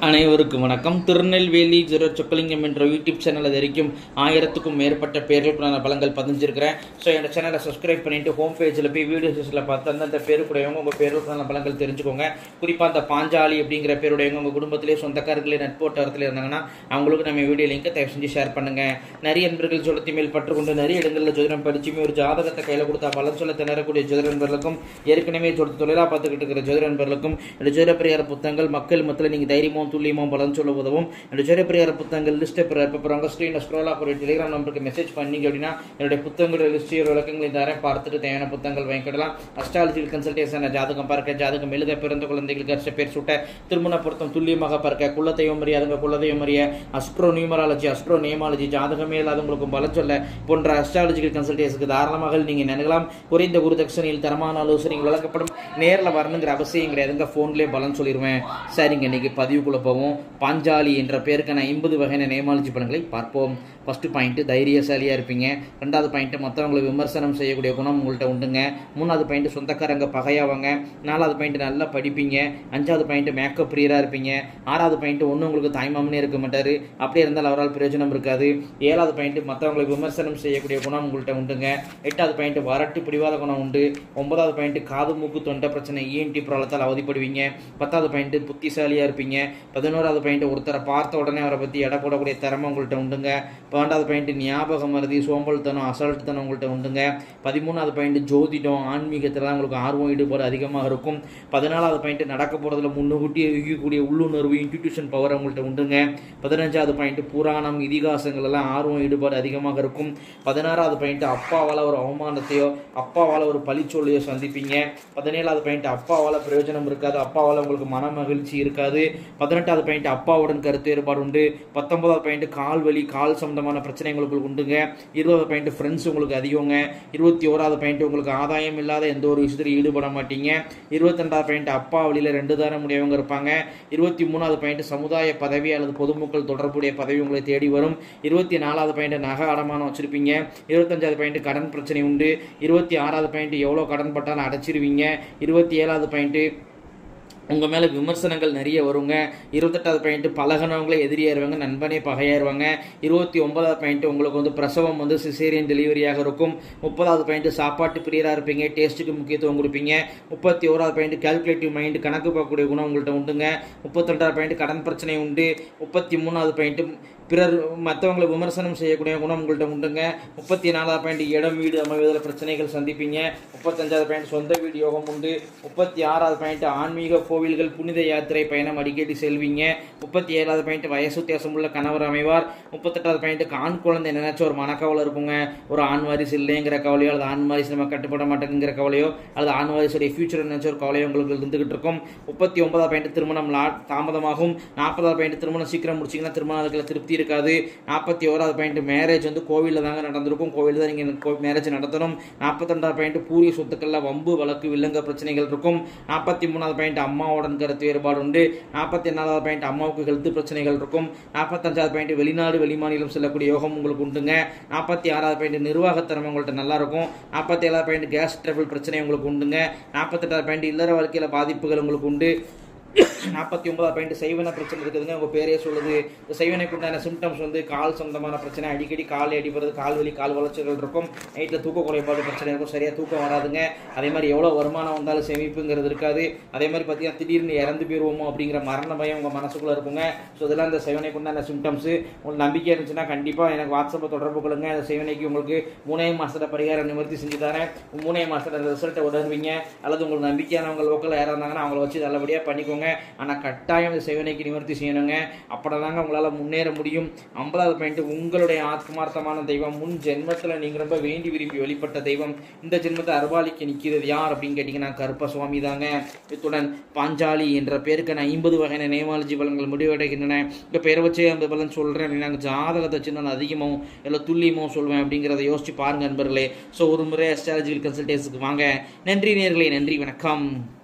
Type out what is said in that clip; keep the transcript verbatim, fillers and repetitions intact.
அனைவருக்கும் வணக்கம். திருநெல்வேலி ஜீரோ சொக்கலிங்கம் என்ற யூடியூப் சேனல் அது வரைக்கும் ஆயிரத்துக்கும் மேற்பட்ட பேர்களுக்கான பலங்கள் பதிஞ்சிருக்கிறேன். ஸோ என்னோட சேனலை சப்ஸ்கிரைப் பண்ணிட்டு ஹோம் பேஜில் போய் வீடியோஸில் பார்த்து அந்தந்த பேருக்குடையவங்க உங்கள் பேருக்கான பலங்கள் தெரிஞ்சுக்கோங்க. குறிப்பாக அந்த பாஞ்சாலி அப்படிங்கிற பேருடையவங்க உங்கள் குடும்பத்திலே சொந்தக்காரர்களே நட்போட்டத்தில் இருந்தாங்கன்னா அவங்களுக்கு நம்ம வீடியோ லிங்கை தயவு செஞ்சு ஷேர் பண்ணுங்கள். நிறைய நண்பர்கள் ஜோதிடத்தை மேல் பற்றுக்கொண்டு நிறைய இடங்களில் ஜோதிடம் படிச்சுமே ஒரு ஜாதகத்தை கையில் கொடுத்தா பலன் சொல்ல திணறக்கூடிய ஜோதிட நண்பர்களுக்கும் ஏற்கனவே ஜோதி தொழிலாக பார்த்துக்கிட்டு இருக்கிற ஜோதிட நண்பர்களுக்கும் இந்த ஜோதிட பிரியார புத்தகங்கள் மக்கள் மத்தியில் நீங்கள் தைரியமும் துல்லியமும் பலன் சொல்ல உதவும். என்னுடைய ஜோதிட பிரியார புத்தகங்கள் லிஸ்ட்டை இப்போ ஸ்க்ரீனில் ஸ்க்ரோலாக போய் டெலிகிராம் நம்பருக்கு மெசேஜ் பண்ணிங்க அப்படின்னா என்னுடைய புத்தகங்களோட லிஸ்ட் விளக்கங்களை தரேன். பார்த்துட்டு தேவையான புத்தகங்கள் வாங்கிக்கிடலாம். அஸ்ட்ராலஜிக்கல் கன்சல்டேஷன், ஜாதகம் பார்க்க, ஜாதகம் எழுத, பிறந்த குழந்தைகளுக்கு அரிச பேர் சுட்ட, திருமண பொருத்தம் துல்லியமாக பார்க்க, குலதெய்வம் அறிய, அதுங்க குலதெய்வம் அறிய, அஸ்ட்ரோ நியூமராலஜி, அஸ்ட்ரோ நேமாலஜி, ஜாதகமே இல்லாதவங்களுக்கும் பலன் சொல்ல போன்ற அஸ்ட்ராலஜிக்கல் கன்சல்டேஷனுக்கு தாராளமாக நீங்கள் நினைக்கலாம். குறைந்த குரு தட்சணையில் தரமான ஆலோசனைகள் வழங்கப்படும். நேரில் வரணுங்கிற அவசியம் கிடையாதுங்க, ஃபோன்லேயே பலன் சொல்லிடுவேன். சரிங்க, இன்னைக்கு பதிவுக்குள்ள போவோம். பாஞ்சாலி என்ற பேருக்கான ஐம்பது வகையான நேமாலஜி பலன்களை பார்ப்போம். ஃபர்ஸ்ட் பாயிண்ட், தைரியசாலியாக இருப்பீங்க. ரெண்டாவது பாயிண்ட், மற்றவங்களை விமர்சனம் செய்யக்கூடிய குணம் உங்கள்கிட்ட உண்டுங்க. மூணாவது பாயிண்ட், சொந்தக்காரங்க பகையாவாங்க. நாலாவது பாயிண்ட், நல்லா படிப்பீங்க. அஞ்சாவது பாயிண்ட், மேக்கப் பிரியராக இருப்பீங்க. ஆறாவது பாயிண்ட், ஒன்றும் உங்களுக்கு தாய்மாமனே இருக்க மாட்டார், அப்படியே இருந்தால் அவரால் பிரயோஜனம் இருக்காது. ஏழாவது பாயிண்ட், மற்றவங்களை விமர்சனம் செய்யக்கூடிய குணம் உங்கள்கிட்ட உண்டுங்க. எட்டாவது பாயிண்ட், வரட்டு பிடிவாத குணம் உண்டு. ஒன்பதாவது பாயிண்ட், காது மூக்கு தொண்டை பிரச்சனை இஎன்டி ப்ராப்ளத்தால் அவதிப்படுவீங்க. பத்தாவது பாயிண்ட், புத்திசாலியாக இருப்பீங்க. பதினோராவது பாயிண்ட், ஒருத்தரை பார்த்த உடனே அவரை பற்றி எடை போடக்கூடிய திறமை உங்கள்கிட்ட உண்டுங்க. பன்னெண்டாவது பாயிண்ட், ஞாபகம் மருதி, சோம்பல்தனம், அசல்ட்டுத்தனம் உங்கள்கிட்ட உண்டுங்க. பதிமூணாவது பாயிண்ட், ஜோதிடம், ஆன்மீகத்தில் தான் உங்களுக்கு ஆர்வம் ஈடுபாடு அதிகமாக இருக்கும். பதினாலாவது பாயிண்ட், நடக்க போகிறதுல முன்னுக்கூட்டி இருக்கக்கூடிய உள்ளுணர்வு, இன்ட்யூஷன் பவர் உங்கள்கிட்ட உண்டுங்க. பதினஞ்சாவது பாயிண்ட், புராணம், இதிகாசங்கள் எல்லாம் ஆர்வம் ஈடுபாடு அதிகமாக இருக்கும். பதினாறாவது பாயிண்ட், அப்பாவால் ஒரு அவமானத்தையோ அப்பாவால் ஒரு பழிச்சொல்லையோ சந்திப்பீங்க. பதினேழாவது பாயிண்ட், அப்பாவால் பிரயோஜனம் இருக்காது, அப்பாவால் உங்களுக்கு மன மகிழ்ச்சி இருக்காது. பதினெட்டாவது பாயிண்ட், அப்பாவுடன் கருத்து வேறுபாடு உண்டு. பத்தொன்பதாவது பாயிண்ட், கால் வலி, கால் சம்பந்தமான பிரச்சனை உங்களுக்கு உண்டுங்க. இருபதாவது பாயிண்ட், ஃப்ரெண்ட்ஸ் உங்களுக்கு அதிகங்க. இருபத்தி ஓராவது பாயிண்ட், உங்களுக்கு ஆதாயம் இல்லாத எந்த ஒரு விஷயத்திலும் ஈடுபட மாட்டீங்க. இருபத்தி ரெண்டாவது பாயிண்ட், அப்பா வழியில் ரெண்டு தாரம் முடியவங்க இருப்பாங்க. இருபத்தி மூணாவது பாயிண்ட், சமுதாய பதவி அல்லது பொதுமக்கள் தொடர்புடைய பதவி உங்களை தேடி வரும். இருபத்தி நாலாவது பாயிண்ட், நகை அடமானம் வச்சிருப்பீங்க. இருபத்தஞ்சாவது பாயிண்ட், கடன் பிரச்சனை உண்டு. இருபத்தி ஆறாவது பாயிண்ட், எவ்வளோ கடன் பட்டாலும் அடைச்சிருவீங்க. இருபத்தி ஏழாவது பாயிண்ட், உங்கள் மேலே விமர்சனங்கள் நிறைய வருங்க. இருபத்தெட்டாவது பாயிண்ட், பழகினவங்களே எதிரியாயிருவாங்க, நண்பனே பகையாயிருவாங்க. இருபத்தி ஒன்பதாவது பாயிண்ட், உங்களுக்கு வந்து பிரசவம் வந்து சிசேரியன் டெலிவரியாக இருக்கும். முப்பதாவது பாயிண்ட், சாப்பாட்டு பிரியராக இருப்பீங்க, டேஸ்ட்டுக்கு முக்கியத்துவம் கொடுப்பீங்க. முப்பத்தி ஓராவது பாயிண்ட், கால்குலேட்டிவ் மைண்டு, கணக்கு பார்க்கக்கூடிய குணம் உங்கள்கிட்ட உண்டுங்க. முப்பத்தி ரெண்டாவது பாயிண்ட், கடன் பிரச்சனை உண்டு. முப்பத்தி மூணாவது பாயிண்ட், பிறர் மற்றவங்களை விமர்சனம் செய்யக்கூடிய குணம் உங்கள்கிட்ட உண்டுங்க. முப்பத்தி நாலாவது பாயிண்ட், இடம் வீடு அமைவதில் பிரச்சனைகள் சந்திப்பீங்க. முப்பத்தஞ்சாவது பாயிண்ட், சொந்த வீடு யோகம் உண்டு. முப்பத்தி ஆறாவது பாயிண்ட், ஆன்மீக கோவில்கள், புனித யாத்திரை பயணம் அடிக்கடி செல்வீங்க. முப்பத்தி ஏழாவது பாயிண்ட், வயசு வித்தியாசம் உள்ள கணவர் அமைவார். முப்பத்தெட்டாவது பாயிண்ட், ஆண் குழந்தை நினைச்ச ஒரு மனக்கவலை இருக்குங்க. ஒரு ஆண் வாரிசு இல்லைங்கிற கவலையோ அல்லது ஆண் வாரிசு நம்ம கட்டுப்பட மாட்டேங்கிற கவலையோ அல்லது ஆண் வாரிசுடைய ஃபியூச்சர் நினைச்ச ஒரு கவலையோ உங்களுக்கு இருந்துகிட்டு இருக்கும். முப்பத்தி ஒன்பதாவது பாயிண்ட், திருமணம் லாட் தாமதமாகும். நாற்பதாவது பாயிண்ட், திருமணம் சீக்கிரம் முடிச்சிங்கன்னா திருமணத்தில் திருப்தி இருக்காது. நாற்பத்தி ஓராவது பாயிண்ட், மேரேஜ் வந்து கோவிலில் தாங்க நடந்திருக்கும், கோவில் தான் நீங்கள் மேரேஜ் நடத்தணும். நாற்பத்தி ரெண்டாவது பாயிண்ட், பூர்வீக சொத்துக்கள்ல வம்பு வழக்கு வில்லங்க பிரச்சனைகள் இருக்கும். நாற்பத்தி மூணாவது பாயிண்ட், அம்மாவுடன் கருத்து வேறுபாடு உண்டு. நாற்பத்தி நாலாவது பாயிண்ட், அம்மாவுக்கு ஹெல்த் பிரச்சனைகள் இருக்கும். நாற்பத்தஞ்சாவது பாயிண்ட், வெளிநாடு வெளிமாநிலம் செல்லக்கூடிய யோகம் உங்களுக்கு உண்டுங்க. நாற்பத்தி ஆறாவது பாயிண்ட், நிர்வாகத்திறமை உங்கள்கிட்ட நல்லா இருக்கும். நாற்பத்தி ஏழாவது பாயிண்ட், கேஸ் ட்ரபிள் பிரச்சனை உங்களுக்கு உண்டுங்க. நாற்பத்தி எட்டாவது பாயிண்ட், இல்லற வாழ்க்கையில் பாதிப்புகள் உங்களுக்கு உண்டு. நாற்பத்தி ஒன்பதாவது பாயிண்ட், செய்வன பிரச்சனை இருக்குதுங்க, உங்கள் பேரே சொல்லுது. இந்த செய்வனைக்கு உண்டான சிம்டம்ஸ் வந்து கால் சொந்தமான பிரச்சனை, அடிக்கடி கால் அடிப்படுறது, கால் வலி, கால் வளர்ச்சிகள் இருக்கும். நைட்டில் தூக்க குறைபாடு பிரச்சனை இருக்கும், சரியாக தூக்கம் வராதுங்க. அதே மாதிரி எவ்வளோ வருமானம் வந்தாலும் சேமிப்புங்கிறது இருக்காது. அதே மாதிரி பார்த்தீங்கன்னா திடீர்னு இறந்து போயிடுவோமோ அப்படிங்கிற மரண பயம் உங்கள் மனசுக்குள்ளே இருக்குங்க. ஸோ இதெல்லாம் இந்த செய்வனைக்கு உண்டான சிம்டம்ஸு. உங்களுக்கு நம்பிக்கை இருந்துச்சுன்னா கண்டிப்பாக எனக்கு வாட்ஸ்அப்பில் தொடர்பு கொள்ளுங்க. அந்த செய்வனைக்கு உங்களுக்கு மூணே மாதத்தில் பரிகாரம் நிவர்த்தி செஞ்சு தரேன். மூணே மாதத்தில் ரிசல்ட்டை உணர்வீங்க. அல்லது உங்களுக்கு நம்பிக்கையானவங்க லோக்கல் யாராக இருந்தாங்கன்னா அவங்கள வச்சு நல்லபடியாக பண்ணிக்கோங்க. ஆனால் கட்டாயம் இந்த செய்வனைக்கு நிவர்த்தி செய்யணுங்க. அப்படிதாங்க உங்களால் முன்னேற முடியும். ஐம்பதாவது பாயிண்ட், உங்களுடைய ஆத்மார்த்தமான தெய்வம், முன் ஜென்மத்தில் நீங்கள் ரொம்ப வேண்டி விரும்பி வெளிப்பட்ட தெய்வம், இந்த ஜென்மத்தை அருவாளிக்கு நிற்கிறது யார் அப்படின்னு கேட்டிங்கன்னா கருப்ப சுவாமி தாங்க. இத்துடன் பாஞ்சாலி என்ற பேருக்கான ஐம்பது வகையான நேமாலஜி பலன்கள் முடிவடைகின்றன. இப்போ பேரை வச்சே அந்த பலன் சொல்கிறேன் அப்படின்னா ஜாதகத்தை சின்ன அதிகமாகவும் இல்லை துல்லியமாகவும் சொல்வேன் அப்படிங்கிறத யோசிச்சு பாருங்க நண்பர்களே. ஸோ ஒரு முறை அஸ்ட்ராலஜிக்கல் கன்சல்டேஷனுக்கு வாங்க. நன்றி நேயர்களே, நன்றி, வணக்கம்.